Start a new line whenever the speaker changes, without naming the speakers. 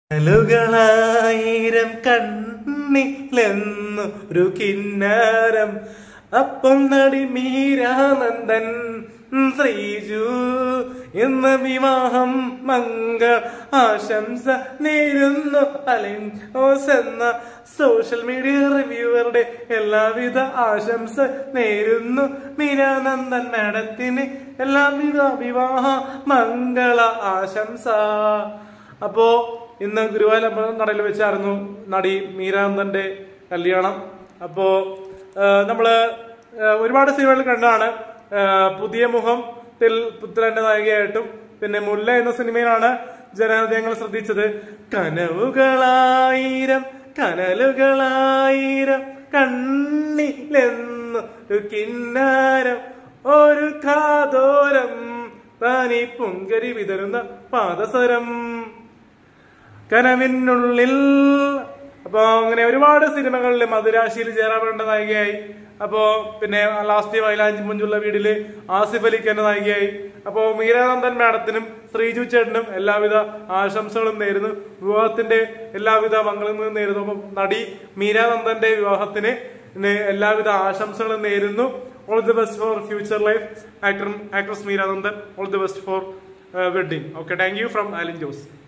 കനലുകളായിരം കണ്ണിലെന്നൊരു കിന്നാരം അപ്പം നടി മീരാനന്ദൻ ശ്രീജു എന്ന വിവാഹം മംഗ ആശംസ നേരുന്നു അലിൻ ഓസ് എന്ന സോഷ്യൽ മീഡിയ റിവ്യൂവറുടെ എല്ലാവിധ ആശംസ നേരുന്നു മീരാനന്ദൻ മാഡത്തിന് എല്ലാവിധ വിവാഹ മംഗള ആശംസ. അപ്പോ ഇന്ന് ഗുരുവായൂർ നടയിൽ വെച്ചായിരുന്നു നടി മീരാനന്ദന്റെ കല്യാണം. അപ്പോ നമ്മള് ഒരുപാട് സിനിമകൾ കണ്ടാണ്. പുതിയ മുഖത്തിൽ പുത്രന്റെ നായികയായിട്ടും പിന്നെ മുല്ല എന്ന സിനിമയിലാണ് ജനഹൃദയങ്ങൾ ശ്രദ്ധിച്ചത്. കനവുകളായിരം കനലുകളായിരം കണ്ണിലെന്നു കിന്നാരം ഒരു കാതോരം താനി പൊങ്കരി വിതറുന്ന പാദസരം കനവിനുള്ളിൽ. അപ്പൊ അങ്ങനെ ഒരുപാട് സിനിമകളിൽ മധുരാശിയിൽ ജയറാമേട്ടന്റെ നായികയായി. അപ്പോ പിന്നെ ലാസ്റ്റ് മൈലാഞ്ചി മുഞ്ചുള്ള വീടില് ആസിഫ് അലിഖാന്റെ നായികയായി. അപ്പോ മീരാനന്ദൻ മാഡത്തിനും ശ്രീജു ചേട്ടനും എല്ലാവിധ ആശംസകളും നേരുന്നു. വിവാഹത്തിന്റെ എല്ലാവിധ മംഗളങ്ങളും നേരുന്നു. അപ്പൊ നടി മീരാനന്ദന്റെ വിവാഹത്തിന് എല്ലാവിധ ആശംസകളും നേരുന്നു. All the best for future life actress Meera Nandan. All the best for wedding. Okay, thank you from Alin Jose.